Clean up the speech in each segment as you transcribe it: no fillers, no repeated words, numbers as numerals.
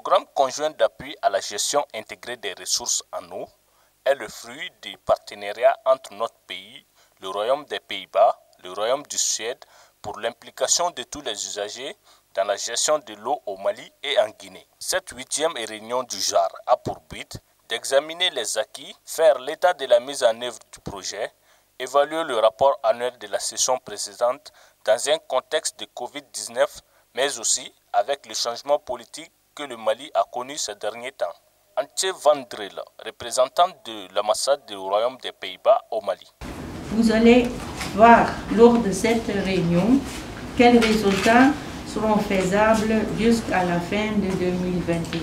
programme conjoint d'appui à la gestion intégrée des ressources en eau est le fruit du partenariat entre notre pays, le Royaume des Pays-Bas, le Royaume du Suède, pour l'implication de tous les usagers dans la gestion de l'eau au Mali et en Guinée. Cette 8e réunion du genre a pour but d'examiner les acquis, faire l'état de la mise en œuvre du projet, évaluer le rapport annuel de la session précédente dans un contexte de Covid-19, mais aussi avec le changement politique que le Mali a connu ces derniers temps. Antje van Drel, représentante de l'ambassade du Royaume des Pays-Bas au Mali. Vous allez voir lors de cette réunion quels résultats seront faisables jusqu'à la fin de 2021.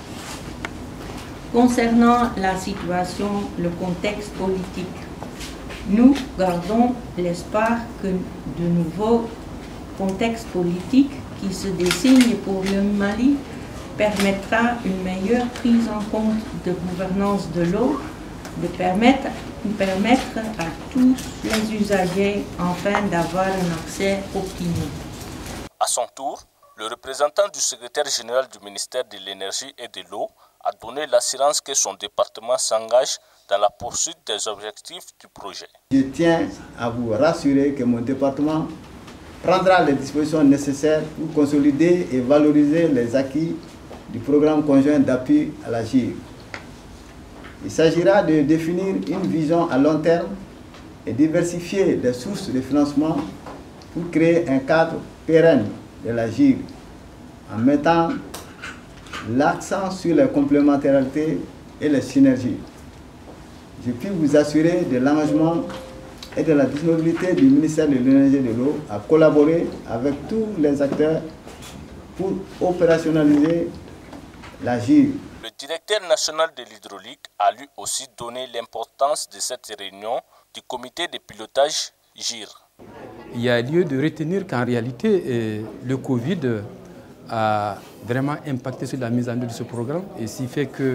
Concernant la situation, le contexte politique, nous gardons l'espoir que de nouveaux contextes politiques qui se dessinent pour le Mali permettra une meilleure prise en compte de gouvernance de l'eau, de permettre à tous les usagers enfin d'avoir un accès optimal. À son tour, le représentant du secrétaire général du ministère de l'Énergie et de l'eau a donné l'assurance que son département s'engage dans la poursuite des objectifs du projet. Je tiens à vous rassurer que mon département prendra les dispositions nécessaires pour consolider et valoriser les acquis du programme conjoint d'appui à la GIR. Il s'agira de définir une vision à long terme et diversifier les sources de financement pour créer un cadre pérenne de la GIR en mettant l'accent sur les complémentarités et les synergies. Je puis vous assurer de l'engagement et de la disponibilité du ministère de l'Énergie et de l'eau à collaborer avec tous les acteurs pour opérationnaliser la GIR. Le directeur national de l'hydraulique a lui aussi donné l'importance de cette réunion du comité de pilotage GIR. Il y a lieu de retenir qu'en réalité, le Covid a vraiment impacté sur la mise en œuvre de ce programme, et ce qui fait que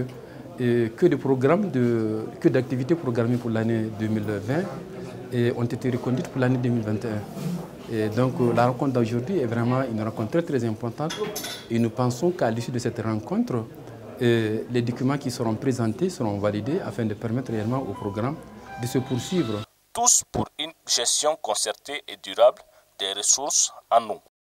d'activités programmées pour l'année 2020 ont été reconduites pour l'année 2021. Et donc la rencontre d'aujourd'hui est vraiment une rencontre très importante, et nous pensons qu'à l'issue de cette rencontre, les documents qui seront présentés seront validés afin de permettre réellement au programme de se poursuivre. Tous pour une gestion concertée et durable des ressources en eau.